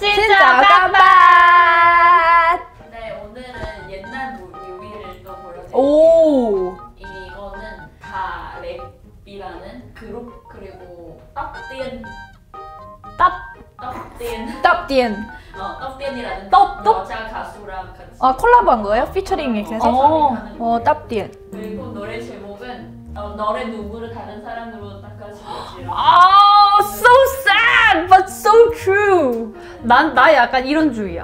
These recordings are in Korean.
진짜 깜빡! 네, 오늘은 옛날 뮤비를 또 보여드릴게요. 오! 이거는 다 랩이라는 그룹, 그리고 떡띠엔 떡띠엔 떡띠엔이라는 떡? 여자 가수랑 같이 콜라보한 거예요? 피처링 이렇게 해서? 떡띠엔. 그리고 노래 제목은 너의 눈물을 다른 사람으로 닦아주겠지. So sad, but so true. 나 약간 이런 주의야.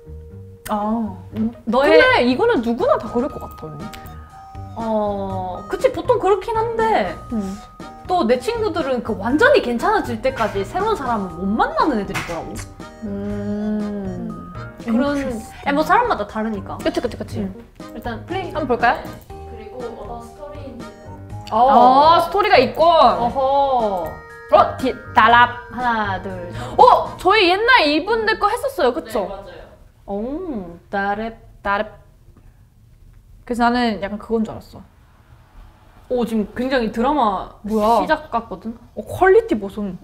근데 이거는 누구나 다 그럴 것 같아, 언니. 그치, 보통 그렇긴 한데 또 내 친구들은 그 완전히 괜찮아질 때까지 새로운 사람을 못 만나는 애들이더라고. 그런, 뭐 사람마다 다르니까. 그치. 일단 플레이 한번 볼까요? 그리고 어떤 스토리인지 스토리가 있고. 다랍 하나 둘. 저희 옛날 이분들 거 했었어요, 그쵸? 네, 맞아요. 다랩. 그래서 나는 약간 그건 줄 알았어. 지금 굉장히 드라마 시작 같거든? 퀄리티 보송.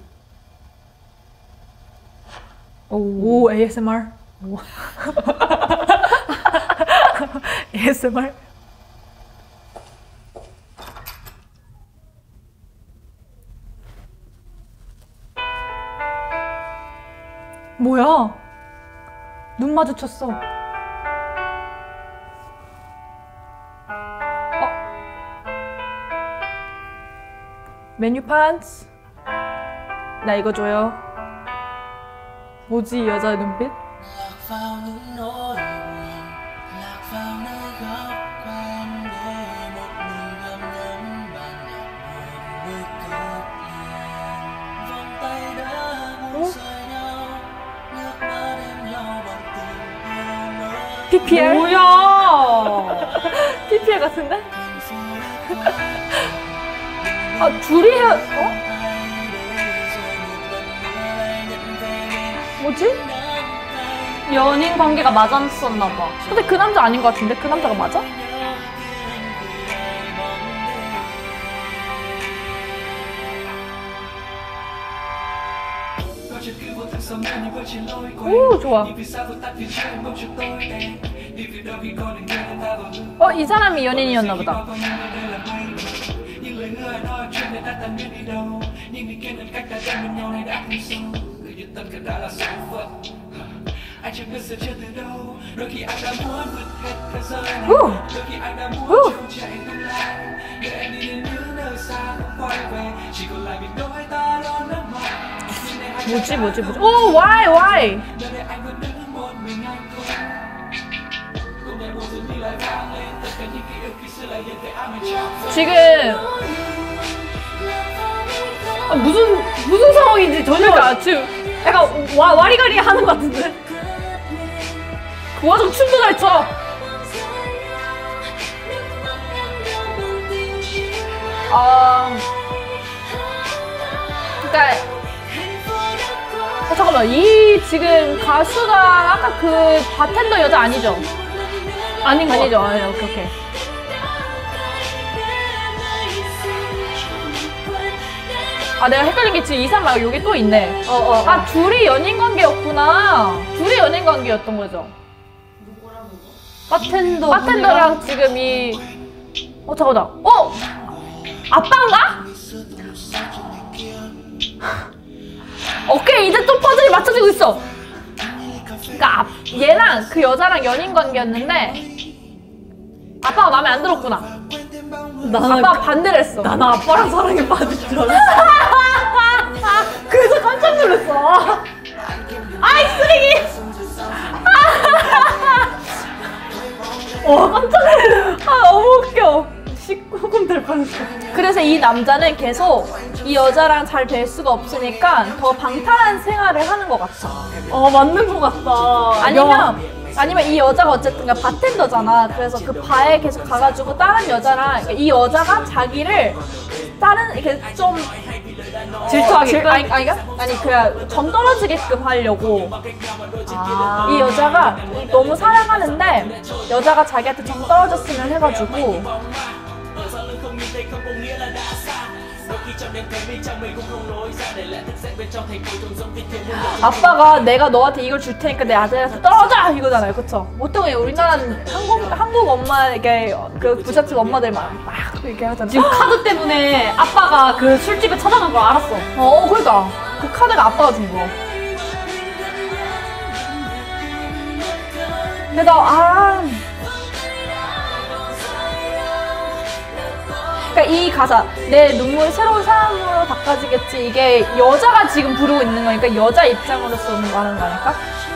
오, ASMR. ASMR. 뭐야? 눈 마주쳤어. 메뉴판스. 나 이거 줘요. 뭐지 이 여자의 눈빛? PPL? 뭐야? PPL 같은데? 둘이 뭐지? 연인 관계가 맞았었나봐. 근데 그 남자 아닌 것 같은데? 그 남자가 맞아? 오, 좋아. 이 사람이 연인이었나 보다. 뭐지? why? 지금 무슨 상황인지 전혀 지금 약간 와리가리 하는 것 같은데. 그 와중 춤도 잘 춰. 그러니까 잠깐만, 이 지금 가수가 아까 그 바텐더 여자 아니죠? 아니죠. 오케이. 내가 헷갈린 게 지금 이 사람 말고 여기 또 있네. 둘이 연인 관계였구나. 둘이 연인 관계였던 거죠. 누구랑 바텐더랑 지금 잠깐만. 아빠인가? 오케이, 이제 좀 퍼즐이 맞춰지고 있어. 그러니까 얘랑 그 여자랑 연인 관계였는데 아빠가 마음에 안 들었구나. 아빠가 반대를 했어. 나는 아빠랑 사랑에 빠질 줄 알았어. 그래서 깜짝 놀랐어. 아이 쓰레기. 깜짝 놀랐어. 너무 웃겨. 19금 될 뻔했어. 그래서 이 남자는 계속 이 여자랑 잘 될 수가 없으니까 더 방탕한 생활을 하는 것 같아. 맞는 것 같다. 아니면 이 여자가 어쨌든 바텐더잖아. 그래서 그 바에 계속 가가지고 다른 여자랑, 이 여자가 자기를 다른 이렇게 좀 질투하게끔? 그냥 점 떨어지게끔 하려고. 이 여자가 너무 사랑하는데 여자가 자기한테 점 떨어졌으면 해가지고 아빠가 내가 너한테 이걸 줄 테니까 내 아들한테 떨어져! 이거잖아요, 그쵸? 보통 우리나라는 한국 엄마에게 그 부잣집 엄마들 막 이렇게 하잖아. 지금 카드 때문에 아빠가 그 술집에 찾아간 걸 알았어. 그러니까 그 카드가 아빠가 준 거. 그래서 그러니까 이 가사 내 눈물이 새로운 사람으로 닦아지겠지 이게 여자가 지금 부르고 있는 거니까 여자 입장으로서 말하는 거니까.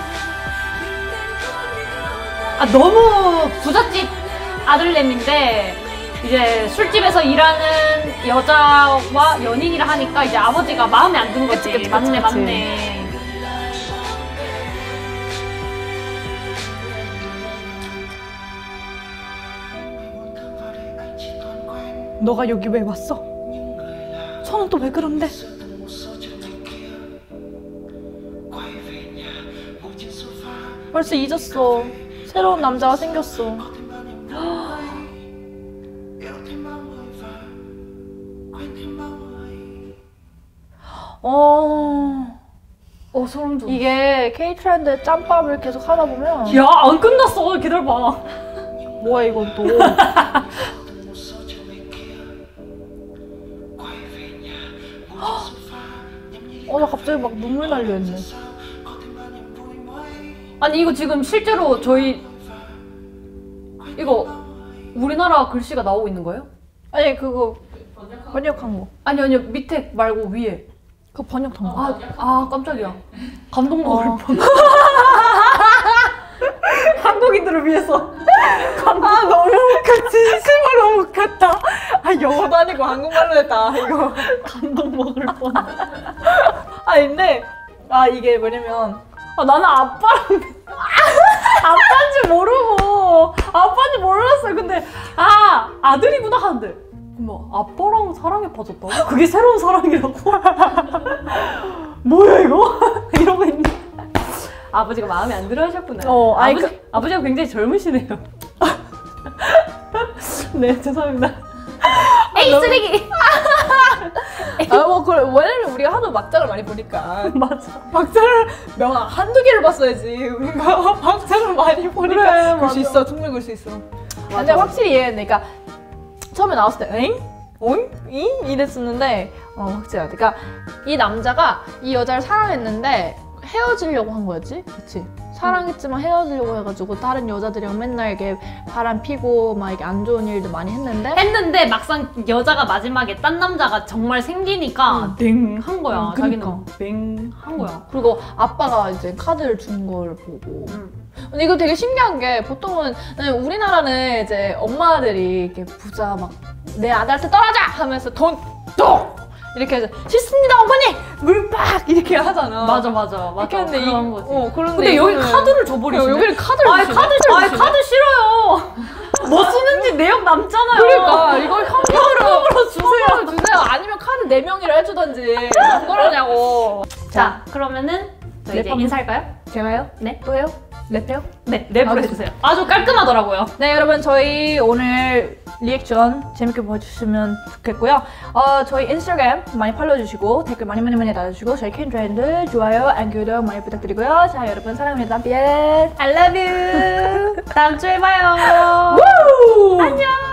너무 부잣집 아들내미인데 이제 술집에서 일하는 여자와 연인이라 하니까 이제 아버지가 마음에 안 든 거지. 그치. 맞네. 너가 여기 왜 왔어? 손은 또 왜 그런데? 벌써 잊었어. 새로운 남자가 생겼어. 소름 돋아. 이게 K-트렌드 짬밥을 계속 하다 보면 야, 안 끝났어. 기다려봐. 뭐야 이건 또. 나 갑자기 막 눈물 날려 했네. 아니 이거 지금 실제로 이거 우리나라 글씨가 나오고 있는 거예요? 아니 그거 번역한 거. 아니요 밑에 말고 위에. 그거 번역한 거. 깜짝이야. 감동 먹을 뻔. 한국인들을 위해서. 너무 웃겨. 진심으로 웃겼다. 영어도 아니고 한국말로 했다. 이거 감동 먹을 뻔. 근데 이게 뭐냐면 나는 아빠인지 모르고 아빠인지 몰랐어요. 근데 아들이구나 하는데 뭐 아빠랑 사랑에 빠졌다고? 그게 새로운 사랑이라고? 뭐야 이거? 이러고 있네. 아버지가 마음에 안 들어 하셨구나. 아버지가 굉장히 젊으시네요. 네, 죄송합니다. 에이, 쓰레기! 왜냐면 우리가 하도 막장을 많이 보니까. 맞아. 막장을 한두 개를 봤어야지. 우리가 막장을 많이 보니까. 그래, 글 수 있어. 충분히 글 수 있어. 근데 확실히 이해했네. 그러니까 처음에 나왔을 때 엥? 응? 잉? 이랬었는데 확실히 그러니까 이 남자가 이 여자를 사랑했는데 헤어지려고 한 거였지? 그치? 사랑했지만 헤어지려고 해가지고 다른 여자들이랑 맨날 이렇게 바람 피고 막 이렇게 안 좋은 일도 많이 했는데 막상 여자가 마지막에 딴 남자가 정말 생기니까 땡 한 거야. 자기는 땡 한 거야. 그리고 아빠가 이제 카드를 준 걸 보고 근데 이거 되게 신기한 게 보통은 우리나라는 이제 엄마들이 이렇게 부자 막 내 아들한테 떨어져! 하면서 돈 뚝! 이렇게 해서 씻습니다 어머니! 물팍! 이렇게 하잖아. 맞아. 이렇게 했는데 그런 거지. 근데 여기 카드를 줘버리시네. 여기는 카드를 주시네. 카드 싫어요. 뭐 쓰는지 내역 남잖아요. 그러니까 이걸 현금으로 주세요. 아니면 카드 4명이라 해주던지 그러냐고. 자, 그러면은 저희 이제 인사할까요? 제가요? 네. 또요? 랩해요? 네, 랩으로 해주세요. 아주 깔끔하더라고요. 네, 여러분 저희 오늘 리액션 재밌게 봐주시면 좋겠고요. 저희 인스타그램 많이 팔로우해주시고 댓글 많이 달아주시고 저희 K-트렌드 좋아요, 안 구독 많이 부탁드리고요. 자, 여러분 사랑합니다. 삐 I love you. 다음 주에 봐요. 안녕.